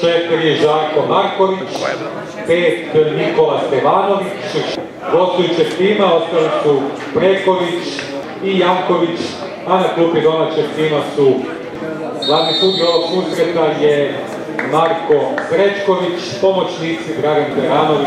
4 Žarko Marković, 5 Nikola Stevanović, gostujućeg tima ostali su Preković i Janković, a na klupi domaćeg tima su glavni sudija ovog susreta je Marko Srećković, pomoćnici Dragan Peranović.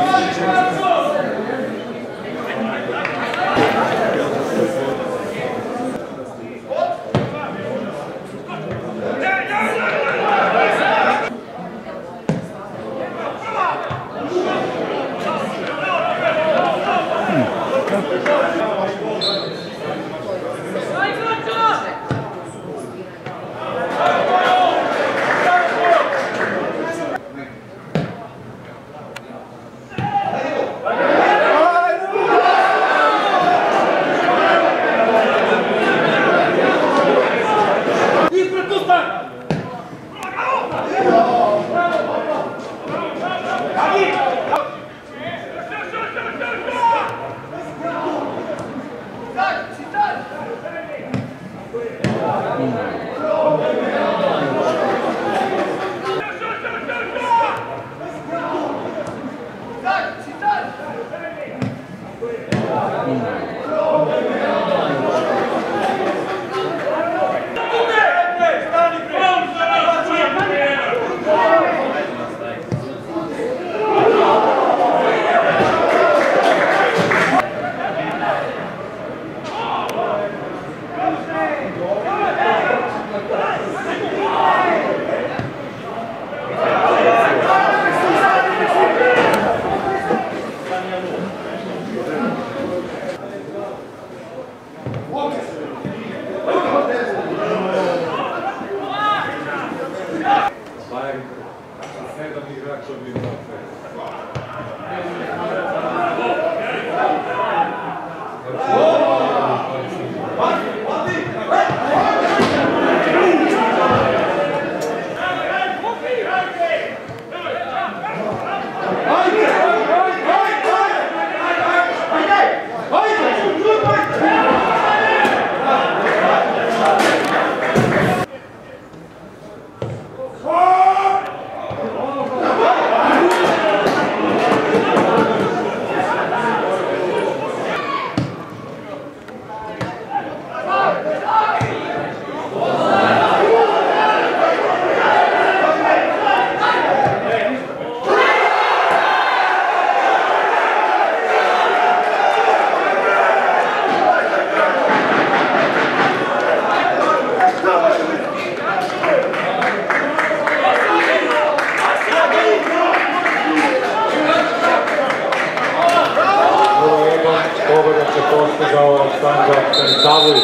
Postigao Aleksandar Stanisavljević.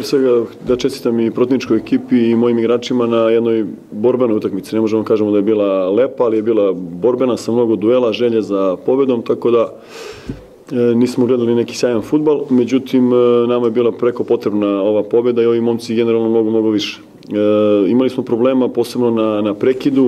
svega da čestitam i protivničkoj ekipi i mojim igračima na jednoj borbenoj utakmici. Ne možemo kažemo da je bila lepa, ali je bila borbena sa mnogo duela, želje za pobedom, tako da nismo gledali neki sjajan fudbal, međutim nama je bila preko potrebna ova pobeda i ovi momci generalno mnogo više. Imali smo problema posebno na prekidu,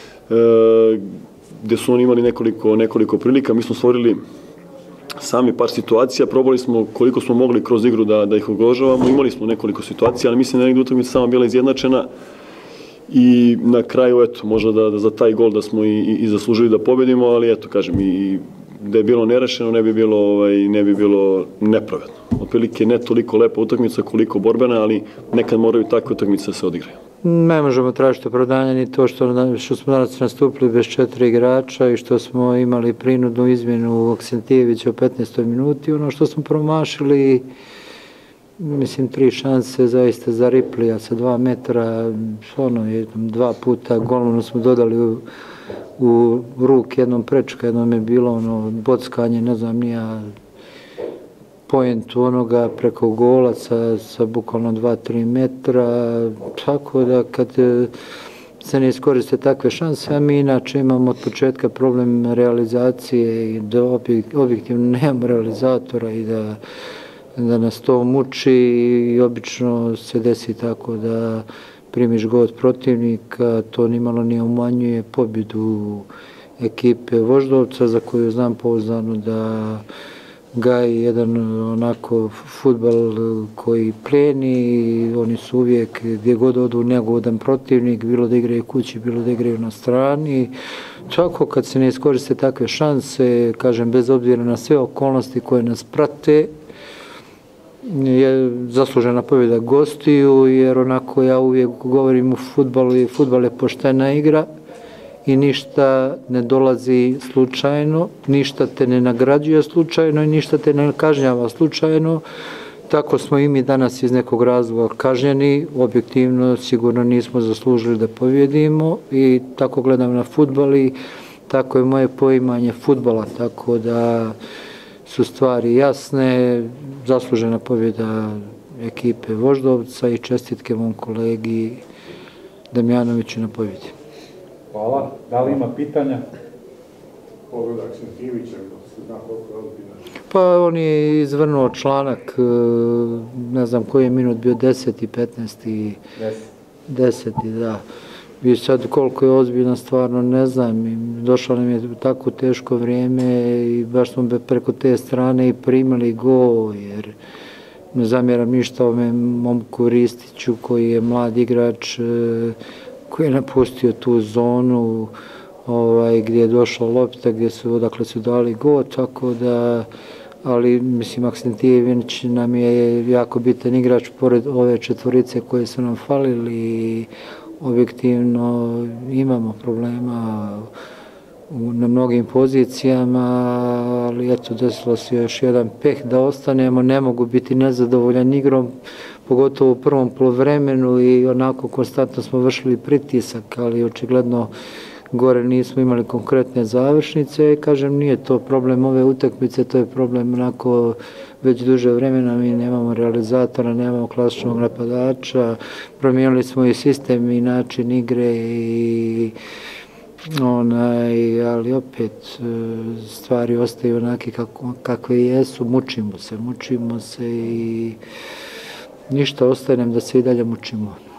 gde su oni imali nekoliko prilika. Mi smo stvorili sami par situacija, probali smo koliko smo mogli kroz igru da ih ugrožavamo, imali smo nekoliko situacija, ali mislim da je negdje utakmica sama bila izjednačena i na kraju, eto, možda da za taj gol da smo i zaslužili da pobedimo, ali eto, kažem, i da je bilo nerešeno, ne bi bilo nepravedno. Otprilike ne toliko lepa utakmica koliko borbena, ali nekad moraju takve utakmice da se odigraju. Ne možemo tražiti opravdanje ni to što smo danas nastupili bez 4 igrača i što smo imali prinudnu izmjenu Aksentijevića u 15. minuti. Ono što smo promašili, mislim, 3 šanse zaista za Riplija sa 2 metra, ono, 2 puta golmanu smo dodali u ruk, jednom prečka, jednom je bilo ono bockanje, ne znam, nija pojentu onoga preko gola sa bukvalno 2-3 metra, tako da kad se ne iskoriste takve šanse, a mi inače imamo od početka problem realizacije i da objektivno nemamo realizatora i da nas to muči i obično se desi tako da primiš gol od protivnika, to nimalo ne umanjuje pobjedu ekipe Voždovca, za koju znam pouzdano da gaji jedan onako fudbal koji pleni, oni su uvijek gdje god odu neugodan protivnik, bilo da igraju kući, bilo da igraju na strani. Tako kad se ne iskoriste takve šanse, kažem, bez obzira na sve okolnosti koje nas prate, je zaslužena pobjeda gostiju, jer onako ja uvijek govorim u fudbalu i fudbal je poštena igra i ništa ne dolazi slučajno, ništa te ne nagrađuje slučajno i ništa te ne kažnjava slučajno. Tako smo i mi danas iz nekog razloga kažnjeni, objektivno sigurno nismo zaslužili da pobjedimo i tako gledam na fudbal i tako je moje poimanje fudbala, tako da su stvari jasne, zaslužena pobjeda ekipe Voždovca i čestitke mom kolegi Damjanoviću na pobjedi. Hvala. Da li ima pitanja? Pogleda Aksentijevića, se zna koliko je ozbiljno. Pa on je izvrnuo članak, ne znam koji je minut bio, 10. 15. 10. da. I sad koliko je ozbiljna stvarno ne znam, došlo nam je tako teško vrijeme i baš smo preko te strane i primali gol, jer ne zamjeram ništa ovome momku Ristiću koji je mlad igrač, koji je napustio tu zonu gdje je došla lopta, odakle su dali gol, tako da, ali mislim Aksentijević nam je jako bitan igrač pored ove četvorice koje su nam falili i objektivno imamo problema na mnogim pozicijama, ali eto desilo se još jedan peh da ostanemo, ne mogu biti nezadovoljan igrom, pogotovo u prvom poluvremenu i onako konstantno smo vršili pritisak, ali očigledno gore nismo imali konkretne završnice i kažem nije to problem ove utakmice, to je problem onako već duže vremena, mi nemamo realizatora, nemamo klasičnog napadača, promijenili smo i sistem i način igre ali opet stvari ostaju onake kakve jesu, mučimo se i ništa ostaje nam da se i dalje mučimo.